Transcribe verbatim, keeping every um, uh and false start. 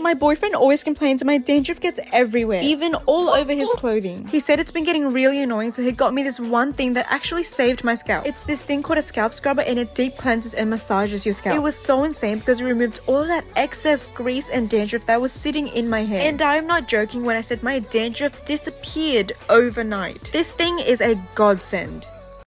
My boyfriend always complains my dandruff gets everywhere, even all over his clothing. He said it's been getting really annoying, so he got me this one thing that actually saved my scalp. It's this thing called a scalp scrubber, and it deep cleanses and massages your scalp. It was so insane because it removed all that excess grease and dandruff that was sitting in my hair. And I'm not joking when I said my dandruff disappeared overnight. This thing is a godsend.